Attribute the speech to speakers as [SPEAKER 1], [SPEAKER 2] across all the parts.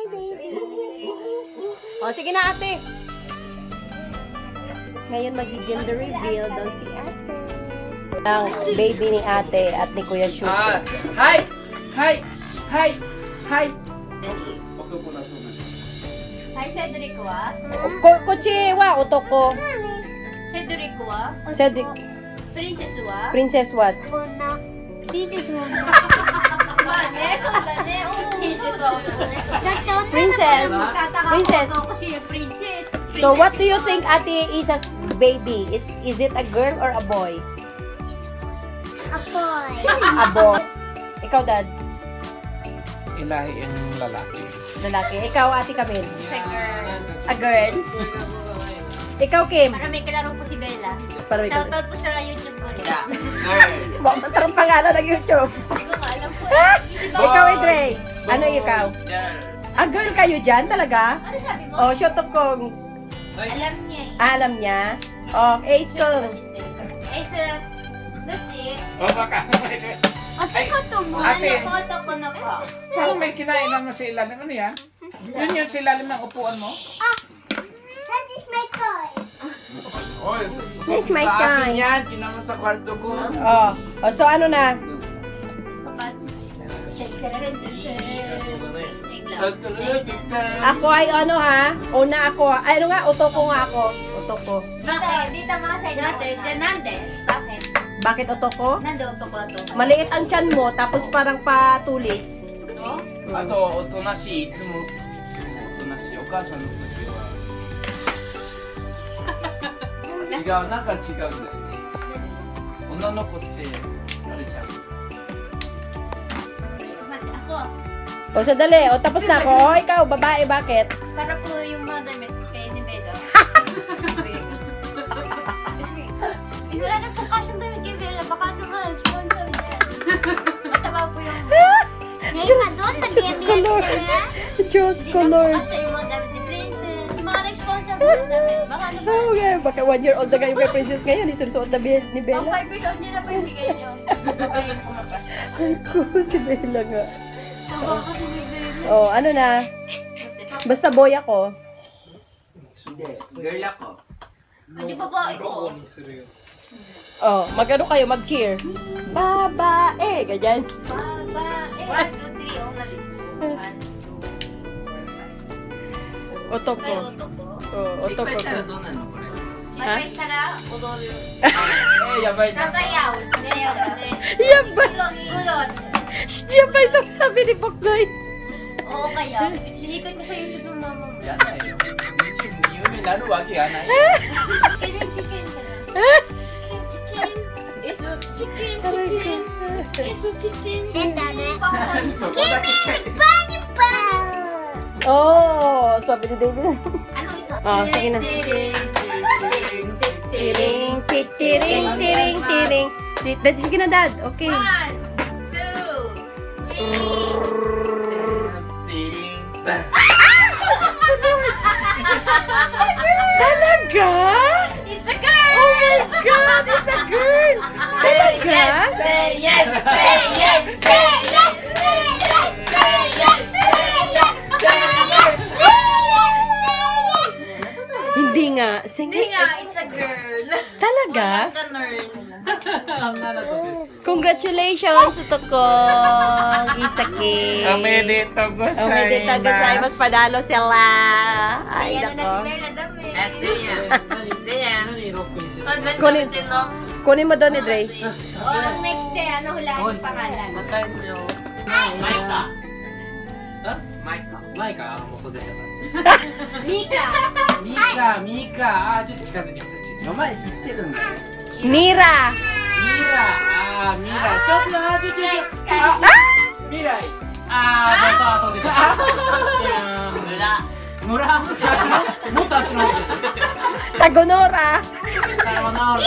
[SPEAKER 1] baby. O, sige na ate. Ngayon mag-gender reveal daw si ate. Ang baby ni ate at ni Kuya Shuko.
[SPEAKER 2] Hi! Hi! Hi! Hi!
[SPEAKER 3] Hi, Cedric wa.
[SPEAKER 1] Kochi wa otoko.
[SPEAKER 3] Cedric wa.
[SPEAKER 1] Cedric.
[SPEAKER 3] Princess wa.
[SPEAKER 1] Princess what?
[SPEAKER 3] This is one.
[SPEAKER 1] Princess. Princess.
[SPEAKER 3] Princess.
[SPEAKER 1] So what do you think Ate Isa's baby? Is it a girl or a boy?
[SPEAKER 3] A boy.
[SPEAKER 1] A boy. Ikaw, Dad?
[SPEAKER 2] Ilahi yung lalaki.
[SPEAKER 1] Lalaki. Ikaw, Ate Camille?
[SPEAKER 3] It's a girl.
[SPEAKER 1] A girl? Ikaw, Kim?
[SPEAKER 3] Para may kalaro po si Bella.
[SPEAKER 1] Para may kalaro.
[SPEAKER 3] Shoutout po sa YouTube ko.
[SPEAKER 2] Yeah, girl.
[SPEAKER 1] Wag matarang pangalan ng YouTube.
[SPEAKER 3] Hindi ko alam po.
[SPEAKER 1] Ikaw, Edre. Ano ikaw?
[SPEAKER 2] Girl.
[SPEAKER 1] A girl kayo dyan talaga?
[SPEAKER 3] Ano sabi mo?
[SPEAKER 1] Oh, shot of kong.
[SPEAKER 3] Alam niya eh.
[SPEAKER 1] Alam niya? Oh, Ace ko.
[SPEAKER 3] Eh, sir. That's it.
[SPEAKER 2] Oh, baka.
[SPEAKER 3] Ate ko to mo.
[SPEAKER 2] Ate.
[SPEAKER 3] Ano ko na po.
[SPEAKER 2] Ano may kinain naman sa ilalim? Ano yan? Yan yun sa ilalim ng upuan mo?
[SPEAKER 3] That is my toy.
[SPEAKER 2] Oh,
[SPEAKER 1] This is my
[SPEAKER 2] sa akin
[SPEAKER 1] time.
[SPEAKER 2] yan. Kinama sa kwarto ko.
[SPEAKER 1] Oh, so ano na? Ako ay ano ha? Una ako. Ay, ano nga? Otoko nga ako. Otoko.
[SPEAKER 3] Dito mga side natin. Nandes. Bakit?
[SPEAKER 1] Bakit otoko?
[SPEAKER 3] Nando to ko to.
[SPEAKER 1] Maliit ang tiyan mo, tapos parang patulis.
[SPEAKER 3] No?
[SPEAKER 2] あと、おとなしい、いつもおとなしい。お母さんの時は違う、なんか違うんだよね。女の子ってあれじゃん。
[SPEAKER 3] Mati ako.
[SPEAKER 1] O, sadali. O, tapos na ako. O, ikaw, babae, bakit?
[SPEAKER 3] Para po yung mga damit kay ni Bella. Kasi, wala na po kasyang damit kay Bella. Baka naman, sponsor yan. Mataba po yung... Neymar doon, nag-MBS ka.
[SPEAKER 1] Diyos
[SPEAKER 3] Hindi
[SPEAKER 1] ko,
[SPEAKER 3] na po
[SPEAKER 1] Lord.
[SPEAKER 3] kasi yung mga damit ni Princess. Yung mga nag-sponsor po ng damit. Baka naman.
[SPEAKER 1] Okay, baka 1 year old na kayo kay Princess ngayon. Isusuot na ni
[SPEAKER 3] Pang
[SPEAKER 1] Bella.
[SPEAKER 3] 5 years old nila po yung bigay nyo. Baka yung pumapas.
[SPEAKER 1] Ay ko, si Bella nga.
[SPEAKER 3] Baka kasi bigay.
[SPEAKER 1] O, ano na? Basta boy ako.
[SPEAKER 2] Hindi, girl ako.
[SPEAKER 3] Hindi pa ba ito?
[SPEAKER 1] O, mag-ano kayo, mag-cheer. Babae, ganyan.
[SPEAKER 3] Babae. 1, 2, 3, all na list mo. 1, 2, 3.
[SPEAKER 1] Otoko.
[SPEAKER 3] May otoko.
[SPEAKER 1] O,
[SPEAKER 2] 失
[SPEAKER 1] otoko.
[SPEAKER 2] 敗したらどうなるのこれ。
[SPEAKER 3] Mayしたら踊る。
[SPEAKER 2] やばいな。
[SPEAKER 3] Sasayaw. Sasayaw ka ne.
[SPEAKER 1] Yabay!
[SPEAKER 3] Gulot.
[SPEAKER 1] Shh, yabay daw sabi ni Bakloy.
[SPEAKER 3] Oo kaya. Sisikat ko sa YouTube yung mama mo.
[SPEAKER 2] やだよ。YouTube に有名になるわけがないよ。
[SPEAKER 3] Chicken ka na. Chicken. Eso chicken. Chicken. Eso chicken. Ganda na.
[SPEAKER 2] そこだけ。
[SPEAKER 1] Oh, sabi ni David.
[SPEAKER 3] Ano isa?
[SPEAKER 1] Ah, sige na. Tiring, tiring, tiring, tiring. Dad, sige na, Dad. Okay.
[SPEAKER 3] 1, 2, 3.
[SPEAKER 1] Talaga?
[SPEAKER 3] It's a girl!
[SPEAKER 1] Oh my God, it's a girl! Talaga?
[SPEAKER 3] Say yes! Say yes! Say yes! Say yes! Say yes! Say yes!
[SPEAKER 1] Hindi nga. Sige.
[SPEAKER 3] Hindi nga, it's a girl.
[SPEAKER 1] Talaga?
[SPEAKER 3] Walang ganun.
[SPEAKER 2] 女の子です。
[SPEAKER 1] Congratulations, Tokong Isaki.
[SPEAKER 2] おめでとうございます。
[SPEAKER 1] Omedeta gozaimasu. Padalo sila. Ay,
[SPEAKER 3] Ayan na si
[SPEAKER 1] nako.
[SPEAKER 3] Bella dami.
[SPEAKER 1] Kunin, kunin mo doon ni Dre.
[SPEAKER 3] Oh, next day, ano hulaan yung pangalan?
[SPEAKER 2] マイカ。マイカ。マイカ、元出ちゃった。
[SPEAKER 3] Mika!
[SPEAKER 2] ミカ、あ、ちょっと近づいてきた。名前知ってるんだよ。
[SPEAKER 1] Mira.
[SPEAKER 2] ミラ、ちょっとあ、ちょっと。
[SPEAKER 3] あ
[SPEAKER 2] 未来。あ、また後でちゃった。村。もっとあっちの方で。
[SPEAKER 1] Tagonora.
[SPEAKER 2] さよなら。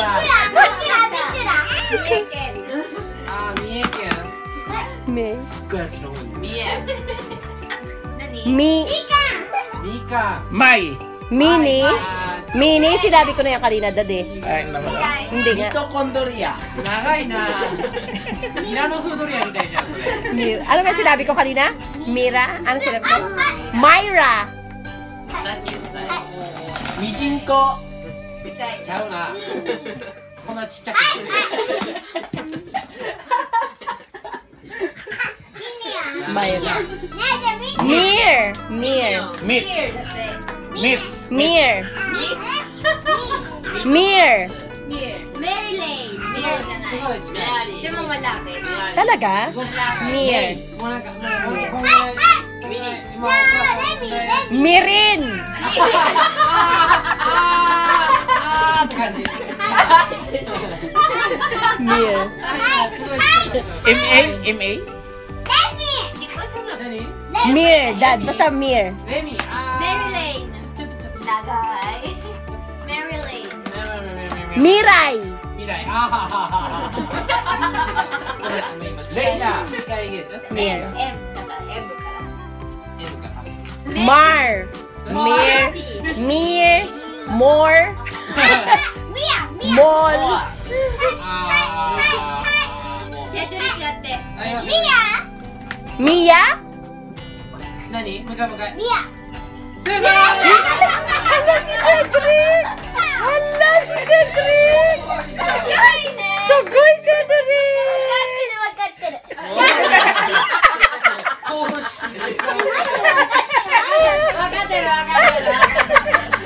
[SPEAKER 3] Mika!
[SPEAKER 2] あ、三重県。
[SPEAKER 1] Me.
[SPEAKER 2] すっごいあっちの方に。
[SPEAKER 3] Nani?
[SPEAKER 1] Mi.
[SPEAKER 2] ミカ。マイ。
[SPEAKER 1] Mini. Mini, sinabi ko na yan kanina, Dad eh.
[SPEAKER 2] Ay, naman.
[SPEAKER 1] Hindi nga.
[SPEAKER 2] ミトコンドリア。長いな。ミラノ風ドリアみたいじゃん、それ。
[SPEAKER 1] Mira. Ano nga sinabi ko kanina? Mira? Ano sinabi ko? Myra!
[SPEAKER 4] Mijinko.
[SPEAKER 2] ちゃうな。そんなちっちゃくしてる。
[SPEAKER 1] Myra. Mir! Mir!
[SPEAKER 4] Meat. Meats.
[SPEAKER 1] Mir! Mir!
[SPEAKER 3] Mary Lane.
[SPEAKER 2] すごい近い。
[SPEAKER 3] Di mo malapit.
[SPEAKER 1] Talaga? Mir!
[SPEAKER 2] もうなんか、もうこんぐらい。今お母さんこんぐらい。
[SPEAKER 1] Mirin!
[SPEAKER 2] あーって感じ。
[SPEAKER 1] Mir.
[SPEAKER 2] すごい近い。
[SPEAKER 4] MA?
[SPEAKER 2] 何？
[SPEAKER 1] Mir! Dad, basta Mir.
[SPEAKER 2] レミ。
[SPEAKER 3] Mary Lane.
[SPEAKER 2] ちょっと。
[SPEAKER 3] Mary Lane.
[SPEAKER 1] Miray!
[SPEAKER 2] 未来。あはははは。今近いな。近いゲージ。
[SPEAKER 1] Mir.
[SPEAKER 2] M かな。
[SPEAKER 1] Mar! Mir! Mir! More!
[SPEAKER 3] Mia!
[SPEAKER 1] Mall!
[SPEAKER 2] もう。
[SPEAKER 3] Cedric だって。
[SPEAKER 2] ありました
[SPEAKER 1] Mia?
[SPEAKER 2] 何？向かい向かい。
[SPEAKER 3] Mia!
[SPEAKER 2] すごい。
[SPEAKER 1] Hala si Cedric! Hala si Cedric! Sugoy Cedric!
[SPEAKER 3] わかってる。
[SPEAKER 2] 興奮しすぎですか。分かってる分かってる。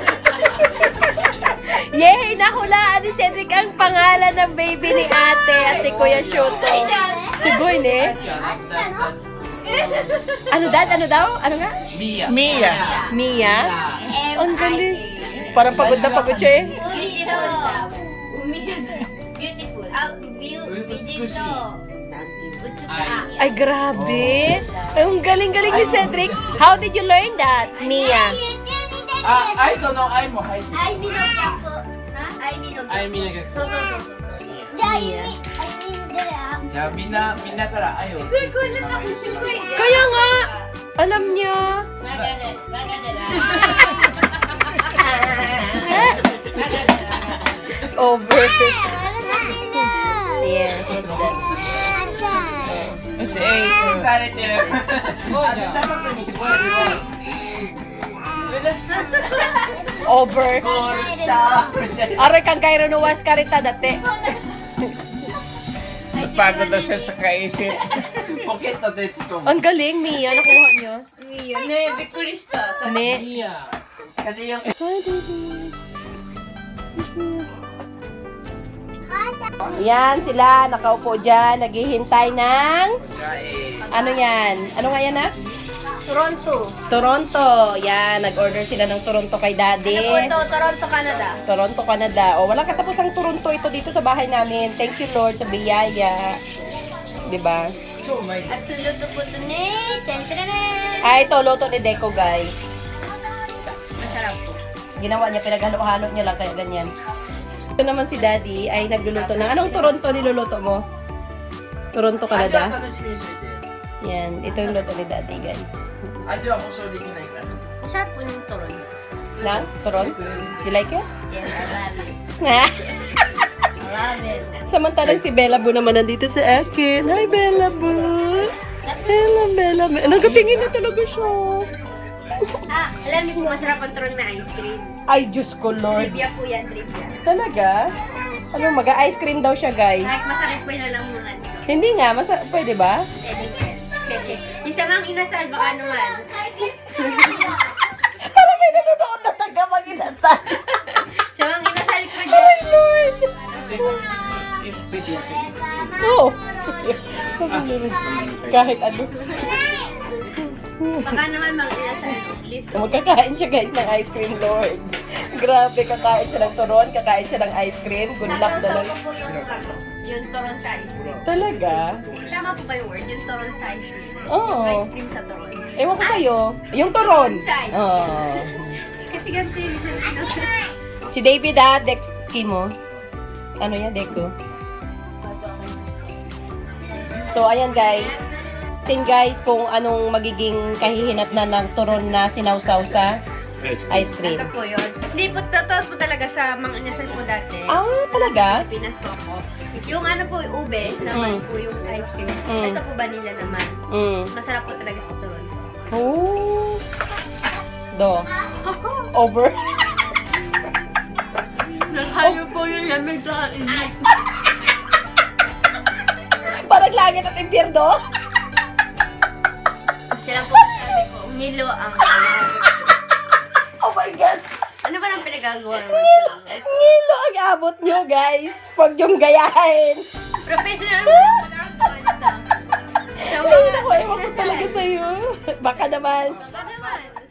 [SPEAKER 1] Yay! Nahulaan ni Cedric ang pangalan ng baby ni ate Kuya Shoto. Sugoy ne? Ano dad? Ano daw? Ano nga?
[SPEAKER 2] Mia.
[SPEAKER 4] Mia.
[SPEAKER 1] Mia? Ang galing. Parang pagod na pagod siya eh.
[SPEAKER 3] Beautiful.
[SPEAKER 1] Ay, grabe. Ang galing-galing ni Cedric. How did you learn that, Mia?
[SPEAKER 4] I don't know. I'm hiding.
[SPEAKER 2] あいみなが。そうそうそうそう。
[SPEAKER 4] じゃあみんなから愛を。
[SPEAKER 1] Kaya nga, alam niya. Over. Yes.
[SPEAKER 4] 疲れてる。
[SPEAKER 2] すごいじゃん。
[SPEAKER 1] Over. Aray kang Cairo Nuwas karita dati.
[SPEAKER 4] Napagod na siya sa kaisip. Poketo Tetsuko.
[SPEAKER 1] Ang galing, Mia. Nakuha niyo. Ne.
[SPEAKER 2] Mia.
[SPEAKER 4] Kasi yung
[SPEAKER 1] Yan sila, nakaupo dyan, naghihintay ng... Ano yan? Ano nga yan, ha? Toronto. Yan, nag-order sila ng Toronto kay Daddy.
[SPEAKER 3] Toronto, Canada.
[SPEAKER 1] Toronto, Canada. O, walang katapusang Toronto ito dito sa bahay namin. Thank you, Lord, sa biyaya. Diba?
[SPEAKER 3] At suluto po ito ni Tentrenen.
[SPEAKER 1] Ay, ito, loto ni Deco, guys.
[SPEAKER 3] Masarap po.
[SPEAKER 1] Ginawa niya, pinaghalo-halo niya lang, kaya ganyan. Ito naman si Daddy ay nagluluto ng... Anong Toronto niluluto mo? Toronto, Canada? Yan, ito yung luto ni Daddy, guys.
[SPEAKER 3] Masarap po ng turon.
[SPEAKER 1] Na? Toron? You like it?
[SPEAKER 3] Yes, I love it.
[SPEAKER 1] Na?
[SPEAKER 3] I love it.
[SPEAKER 1] Samantalang si Bella Boo naman nandito sa akin. Hi, Bella Boo! Hello, Bella Boo. Nagatingin na talaga siya.
[SPEAKER 3] Alam niyo po, masarap ang turon na ice cream.
[SPEAKER 1] Ay, Diyos ko, Lord.
[SPEAKER 3] Trivia po yan, trivia.
[SPEAKER 1] Talaga? Ano, mag-ice cream daw siya, guys.
[SPEAKER 3] Kahit masakit po yung lalamunan.
[SPEAKER 1] Hindi nga, pwede ba?
[SPEAKER 3] Yung sa mga inasal, baka naman.
[SPEAKER 1] Parang may nanonood na taga mga inasal.
[SPEAKER 3] Sa mga inasal ko
[SPEAKER 1] Ay,
[SPEAKER 3] dyan.
[SPEAKER 1] Lord! Oo. Kahit ano.
[SPEAKER 3] Baka naman mga inasal ko, please.
[SPEAKER 1] Magkakain siya, guys, ng ice cream, Lord. Grabe, kakain siya ng turon, kakain siya ng ice cream. Good luck na lang.
[SPEAKER 3] Kasama po yung turon sa ice cream.
[SPEAKER 1] Talaga?
[SPEAKER 3] Tama po ba yung word? Yung turon sa ice cream.
[SPEAKER 1] Oo.
[SPEAKER 3] Yung ice cream sa turon.
[SPEAKER 1] Ewan ko sa'yo. Yung turon. Oo.
[SPEAKER 3] Kasi ganito yung inasal.
[SPEAKER 1] Si David, Dexki mo. Ano yan, Deco? So, ayan, guys. Tingnan, guys, kung anong magiging kahihinat na ng turon na sinawsaw sa ice cream.
[SPEAKER 3] Ito po yun. Hindi po, totoo po talaga sa mga inasal po dati.
[SPEAKER 1] Ah, talaga?
[SPEAKER 3] Pilipinas po ako. Yung ano po, ube naman po yung ice cream. Ito po vanilla naman. Masarap po talaga sa Toronto.
[SPEAKER 1] Oh. Do. Over.
[SPEAKER 3] Naghayo po yung lamig sa init.
[SPEAKER 1] Parang langit at impyerno.
[SPEAKER 3] Sila po sabi ko, Nilo ang
[SPEAKER 1] Oh my God.
[SPEAKER 3] Ano ba nang pinagagawa mo?
[SPEAKER 1] Ngilo ang abot nyo, guys. Huwag yung gayahin.
[SPEAKER 3] Professional mo na po ito. So,
[SPEAKER 1] Ay, naku, ewan ko talaga sa'yo. Baka naman.
[SPEAKER 3] baka naman.